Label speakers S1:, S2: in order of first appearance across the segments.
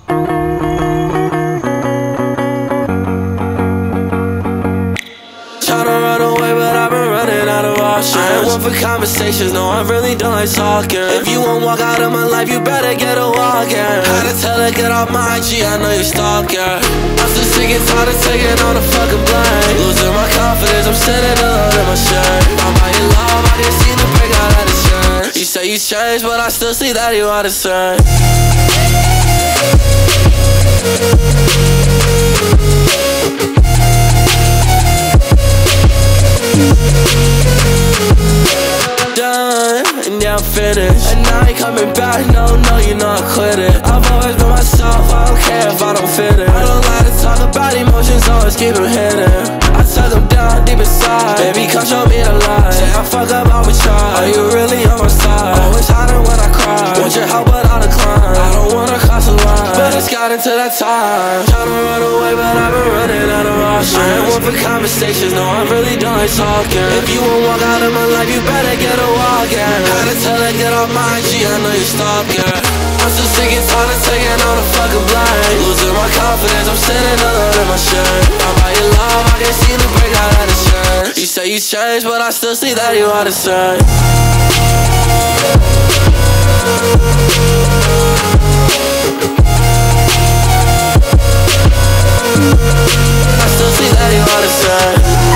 S1: Tryna run away, but I've been running out of options. I ain't one for conversations, no, I really don't like talking. If you won't walk out of my life, you better get a walk in. Had to tell her, get off my IG, I know you stalking. I'm still sick and tired of taking on the fucking blame. Losing my confidence, I'm sitting alone in my shame. I'm by your love, I just seen the break out of the change. You say you changed, but I still see that you are the same. Done, and yeah, I'm finished. And now I ain't coming back, no, you know I quit it. I've always been myself, I don't care if I don't fit it. I don't like to talk about emotions, always keep them hidden. I tuck them down deep inside, baby, come show me the light. Say I fuck up, I would try. Are you really on my side? Always hiding when I cry. Want your help, but I'll decline. I don't wanna cross the line, but it's gotten to that time. Tryna run away, but I've been running out of options. I ain't one for conversations, no, I really don't like talking. If you won't walk out of my life, you better get a walk in. Had to tell her, get off my IG, I know you stalking. I'm still sick and tired of taking on the fucking blame. Losing my confidence, I'm sitting alone in my shame. I'm by your love, I can see the break out of the change. You say you changed, but I still see that you are the same. I still see that you are the same.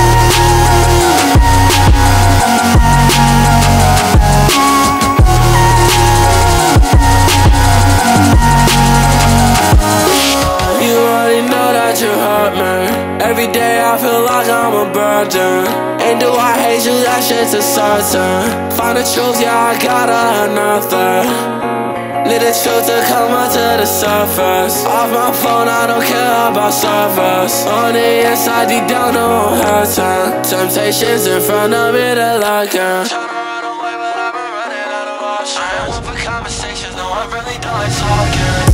S1: You already know that you hurt me. Every day I feel like I'm a burden. And do I hate you? That shit's a certain. Find the truth, yeah, I gotta another. Need the truth to come up to the surface. Off my phone, I don't care about service. On the inside, deep down, no I'm hurting. Temptations in front of me, they're lurking. Tryna run away, but I've been running out of options. I ain't one for conversations, no, I really don't like talking.